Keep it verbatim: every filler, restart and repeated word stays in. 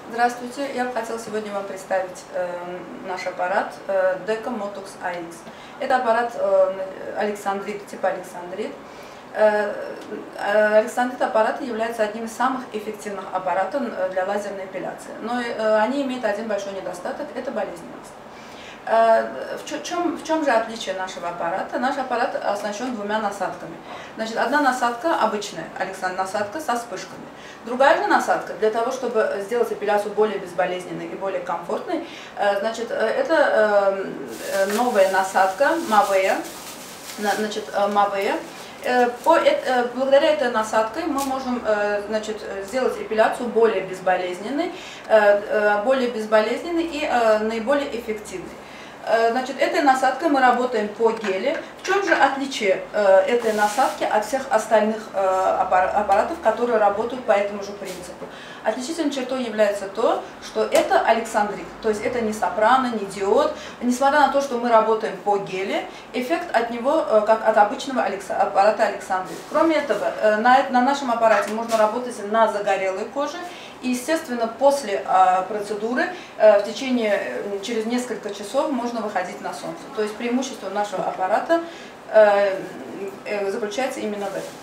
Здравствуйте, я бы хотела сегодня вам представить э, наш аппарат э, Deca Motox эй икс. Это аппарат э, Александрит, типа Александрит. Э, Александрит аппарат является одним из самых эффективных аппаратов для лазерной эпиляции. Но э, они имеют один большой недостаток – это болезненность. В чем, в чем же отличие нашего аппарата? Наш аппарат оснащен двумя насадками. Значит, одна насадка обычная, Александр, насадка со вспышками. Другая же насадка, для того, чтобы сделать эпиляцию более безболезненной и более комфортной, значит, это новая насадка Mavea. Значит, Mavea. По, благодаря этой насадке мы можем, значит, сделать эпиляцию более безболезненной, более безболезненной и наиболее эффективной. Значит, этой насадкой мы работаем по геле. В чем же отличие этой насадки от всех остальных аппаратов, которые работают по этому же принципу? Отличительной чертой является то, что это Александрит, то есть это не сопрано, не диод. Несмотря на то, что мы работаем по геле, эффект от него как от обычного аппарата Александрит. Кроме этого, на, на нашем аппарате можно работать на загорелой коже. И, естественно, после а, процедуры а, в течение, через несколько часов можно выходить на солнце. То есть преимущество нашего аппарата а, заключается именно в этом.